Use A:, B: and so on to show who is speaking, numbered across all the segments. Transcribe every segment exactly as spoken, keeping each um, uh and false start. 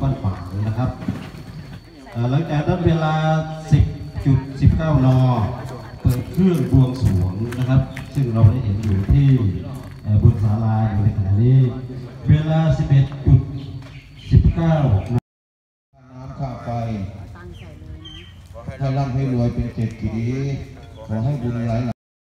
A: บ้านฝางนะครับหลังจากนั้นเวลา สิบจุดสิบเก้า น.เปิดเครื่องบวงสรวงนะครับซึ่งเราได้เห็นอยู่ที่บนศาลาอยู่ในขณะนี้เวลา สิบเอ็ดจุดสิบเก้า น้ำค่าไฟให้ร่ำให้รวยเป็นเศรษฐีขอให้บุญหลาย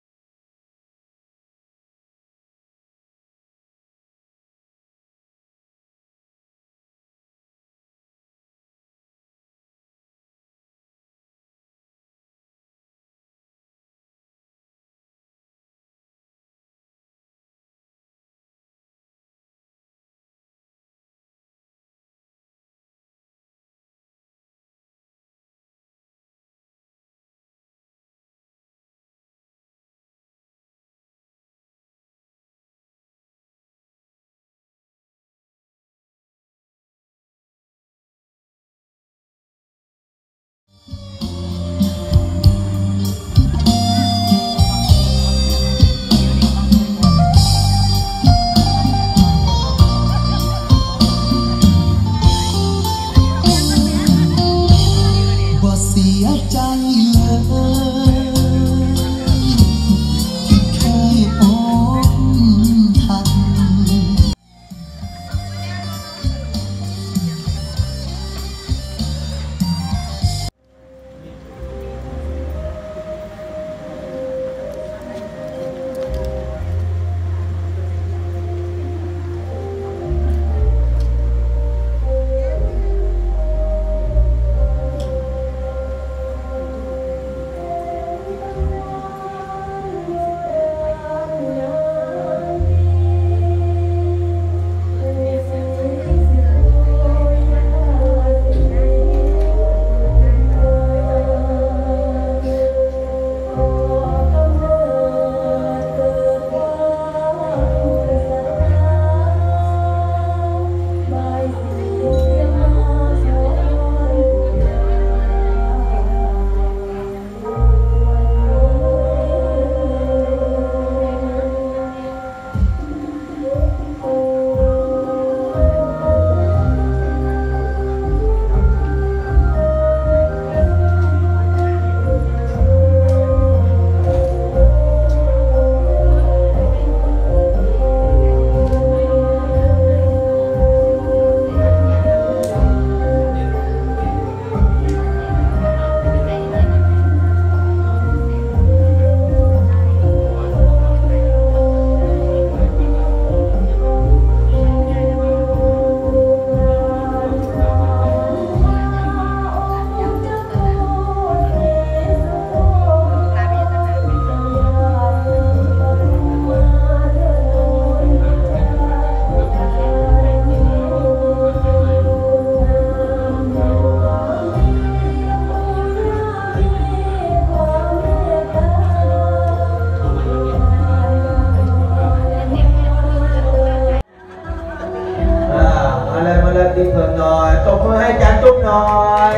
B: ดีเพิ่มหน่อยตบมือให้จานจุ๊บหน่อย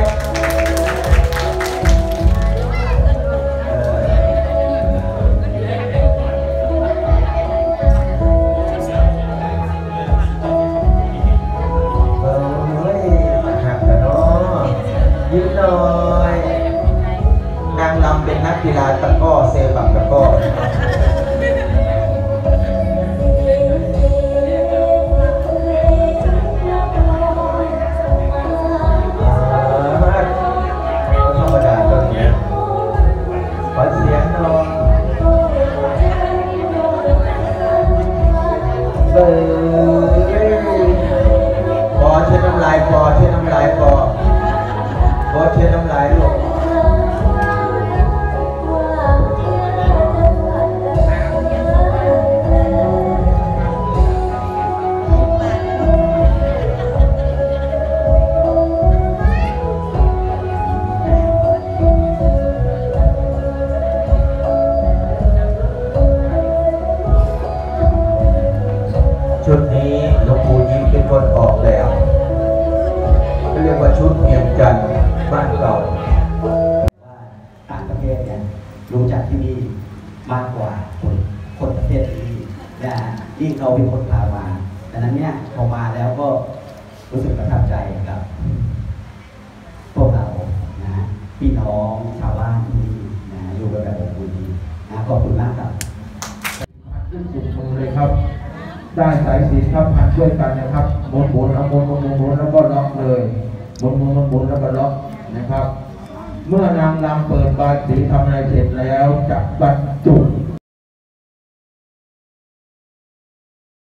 B: ยิ้มหน่อยนางรำเป็นนักกีฬาตะก้อเซปักตะก้อธรรมดาก็อย่างนี้ขอเสียงหน่อยเบอร์พอเช็ดน้ำลายพอเช็ดน้ำลายพอพอเช็ดน้ำลายลูกชุดนี้หลวงปู่ยิ้มเป็นคนออกแล้วเรียกว่าชุดเมียงจันทร์บ้านเก่า
C: ต่างประเทศเนี่ยรู้จักที่นี่มากกว่าคนคนประเทศที่นะยิ่งเราเป็นคนพามาดังนั้นเนี่ยพอมาแล้วก็รู้สึกประทับใจกับพวกเรานะพี่น้องชาวบ้านที่นี่นะอยู่กันแบบอบอุ่นดีนะขอบคุณมากครับ
D: ขึ้นสุดมือเลยครับได้สายศีลครับพันช่วยกันนะครับหมุนหมุนเอาหมุนหมุนหมุนหมุนแล้วก็ล็อกเลยหมุนหมุนหมุนหมุนแล้วก็ล็อกนะครับเมื่อนางรำเปิดบาตรสีทำอะไรเสร็จแล้วจะบรรจุ